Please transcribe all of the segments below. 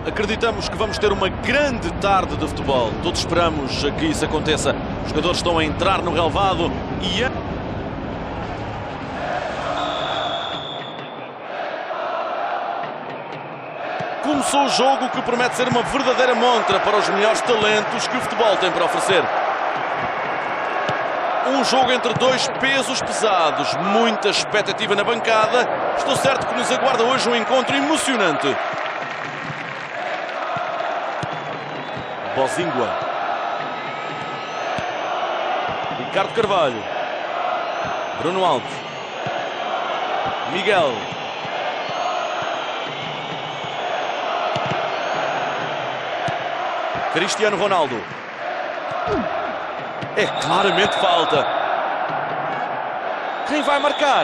Acreditamos que vamos ter uma grande tarde de futebol. Todos esperamos que isso aconteça. Os jogadores estão a entrar no relvado e... Começou o jogo que promete ser uma verdadeira montra para os melhores talentos que o futebol tem para oferecer. Um jogo entre dois pesos pesados, muita expectativa na bancada. Estou certo que nos aguarda hoje um encontro emocionante. Bozingua. Ricardo Carvalho. Bruno Alves. Miguel. Cristiano Ronaldo. É claramente falta. Quem vai marcar?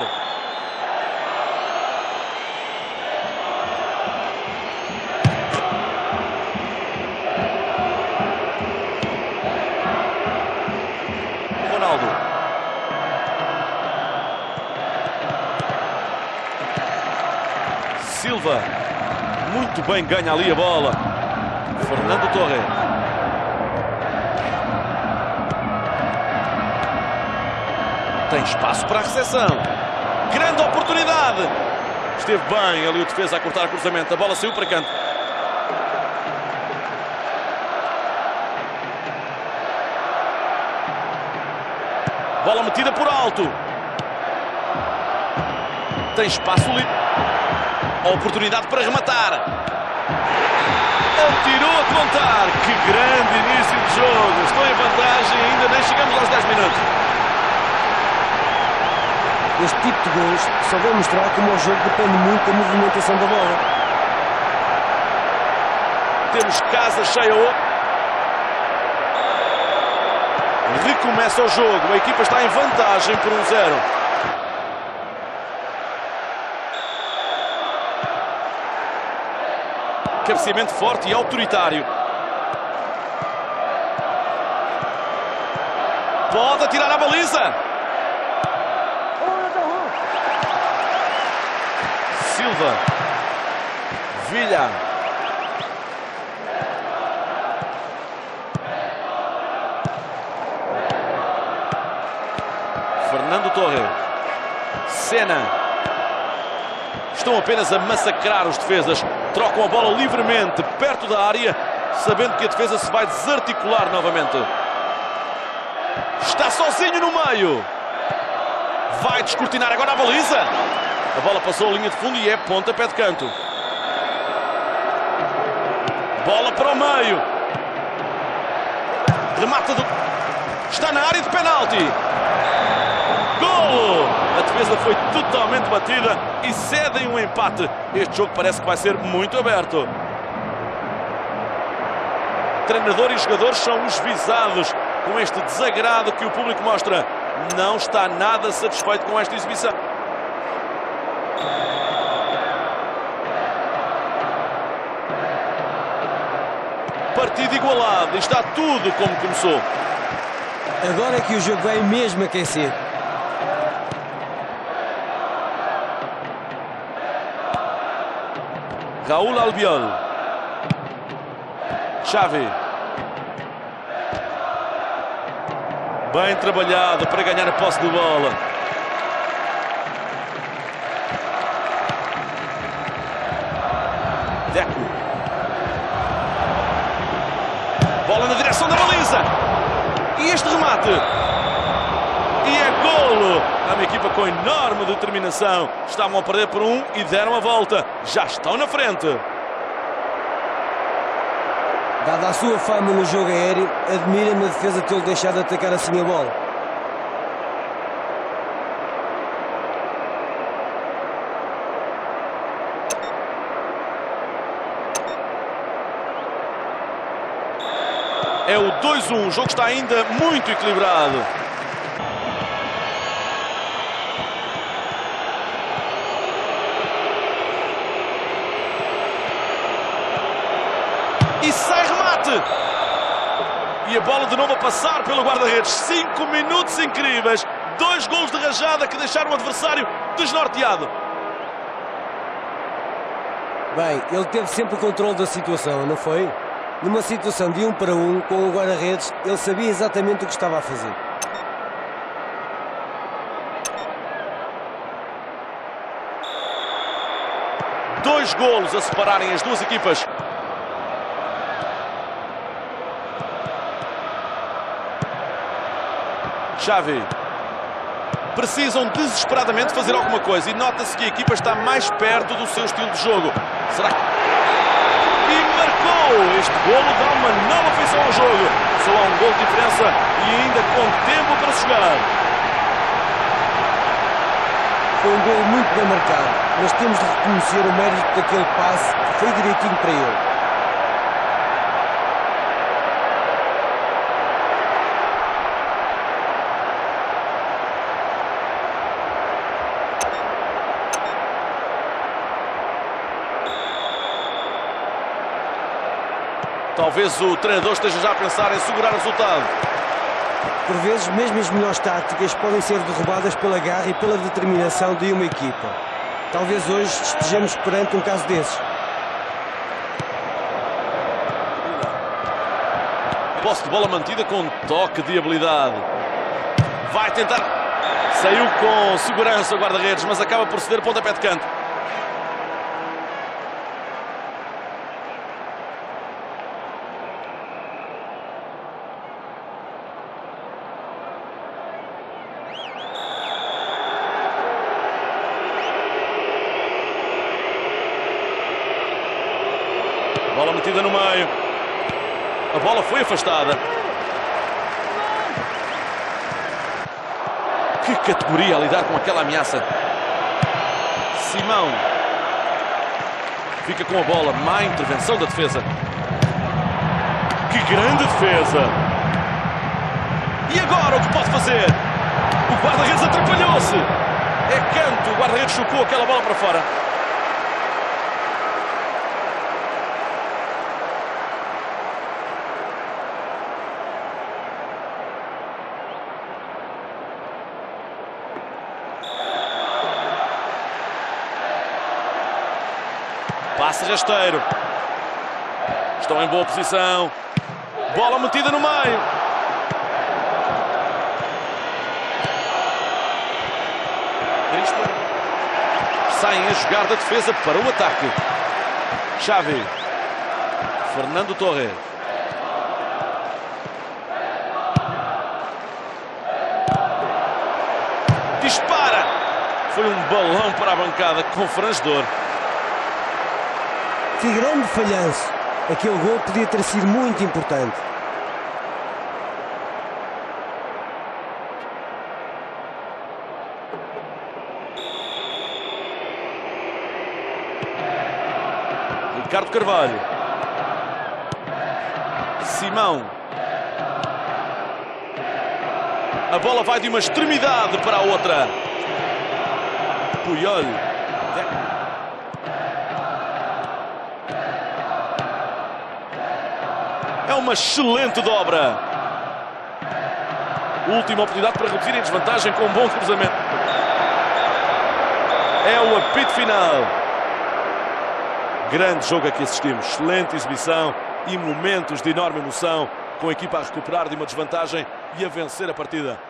Ronaldo. Silva. Muito bem ganha ali a bola. Fernando Torres. Tem espaço para a recepção. Grande oportunidade. Esteve bem ali o defesa a cortar o cruzamento. A bola saiu para canto. Bola metida por alto. Tem espaço livre. Oportunidade para rematar. Tirou a contar. Que grande início de jogo. Estou em vantagem e ainda nem chegamos aos 10 minutos. Este tipo de gols só vai mostrar como o jogo depende muito da movimentação da bola. Temos casa cheia. Recomeça o jogo. A equipa está em vantagem por 1-0. Cabeceamento forte e autoritário. Pode atirar a baliza. Silva. Villa. Fernando Torres. Senna. Estão apenas a massacrar os defesas. Trocam a bola livremente perto da área, sabendo que a defesa se vai desarticular novamente. Está sozinho no meio. Vai descortinar agora a baliza. A bola passou a linha de fundo e é pontapé de canto. Bola para o meio. Remata do... Está na área de penalti. Golo! A defesa foi totalmente batida e cedem um empate. Este jogo parece que vai ser muito aberto. Treinador e jogadores são os visados com este desagrado que o público mostra. Não está nada satisfeito com esta exibição. Partido igualado. Está tudo como começou. Agora é que o jogo vai mesmo aquecer. Raúl Albiol. Xavi. Bem trabalhado para ganhar a posse de bola. Deco. Bola na direção da baliza. E este remate. E é golo. É uma equipa com enorme determinação. Estavam a perder por 1 e deram a volta. Já estão na frente. Dada a sua fama no jogo aéreo, admira-me a defesa tê-lo deixado de atacar assim a bola. É o 2-1. O jogo está ainda muito equilibrado. E sai remate. E a bola de novo a passar pelo guarda-redes. 5 minutos incríveis. 2 golos de rajada que deixaram o adversário desnorteado. Bem, ele teve sempre o controle da situação, não foi? Numa situação de 1 para 1, com o guarda-redes, ele sabia exatamente o que estava a fazer. Dois golos a separarem as duas equipas. Xavi. Precisam desesperadamente fazer alguma coisa e nota-se que a equipa está mais perto do seu estilo de jogo. Será que... E marcou! Este golo dá uma nova feição ao jogo. Só há um golo de diferença e ainda com tempo para se jogar. Foi um golo muito bem marcado, mas temos de reconhecer o mérito daquele passe que foi direitinho para ele. Talvez o treinador esteja já a pensar em segurar o resultado. Por vezes, mesmo as melhores táticas podem ser derrubadas pela garra e pela determinação de uma equipa. Talvez hoje estejamos perante um caso desses. Posse de bola mantida com um toque de habilidade. Vai tentar. Saiu com segurança o guarda-redes, mas acaba por ceder pontapé de canto. Bola metida no meio. A bola foi afastada. Que categoria a lidar com aquela ameaça. Simão. Fica com a bola. Má intervenção da defesa. Que grande defesa. E agora o que pode fazer? O guarda-redes atrapalhou-se. É canto. O guarda-redes chocou aquela bola para fora. Passe rasteiro. Estão em boa posição. Bola metida no meio. Saem a jogar da defesa para o ataque. Xavi. Fernando Torres. Dispara. Foi um balão para a bancada confrangedor. Que grande falhanço! Aquele gol podia ter sido muito importante. Ricardo Carvalho. Simão. A bola vai de uma extremidade para a outra. Puyol. É uma excelente dobra. Última oportunidade para reduzir em desvantagem com um bom cruzamento. É o apito final. Grande jogo a que assistimos. Excelente exibição e momentos de enorme emoção, com a equipa a recuperar de uma desvantagem e a vencer a partida.